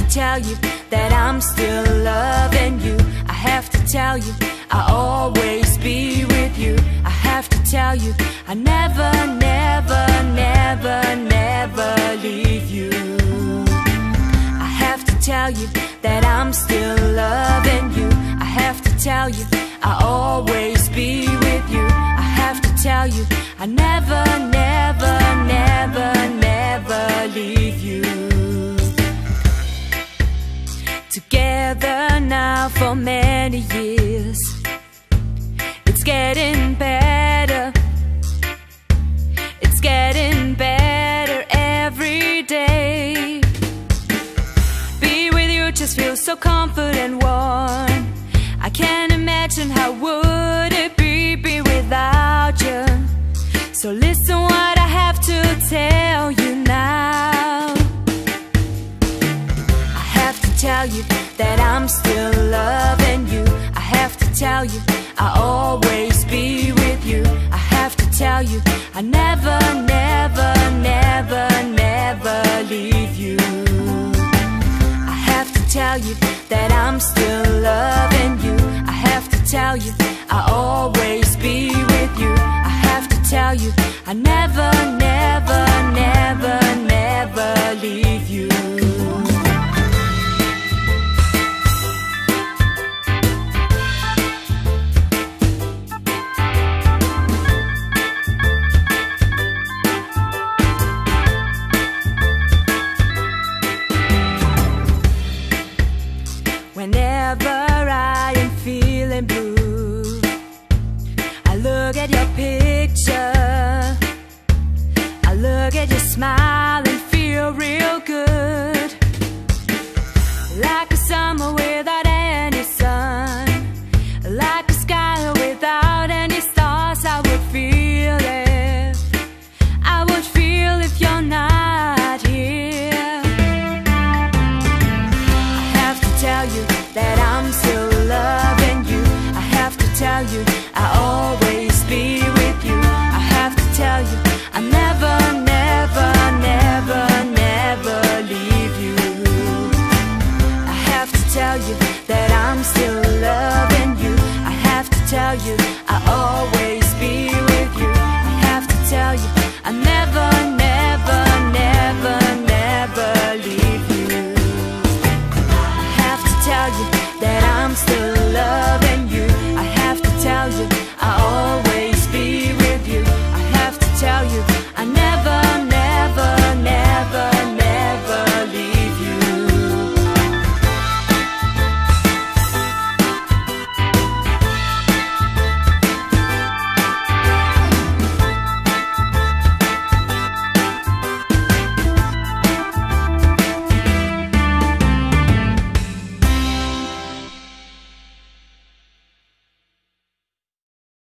tell you that I'm still loving you. I have to tell you I'll always be with you. I have to tell you I never, never, never, never leave you. I have to tell you that I'm still loving you. I have to tell you I'll always be with you. I have to tell you I never, never, never, never leave you. Together now for many years, it's getting better. It's getting better every day. Be with you just feels so comfort and warm. I can't imagine how would it be without you. So listen what I have to tell you now. I have to tell you that I'm still loving you. I have to tell you I'll always be with you. I have to tell you I never, never, never, never leave you. I have to tell you that I'm still loving you. I have to tell you I'll always be with you. I have to tell you I never, never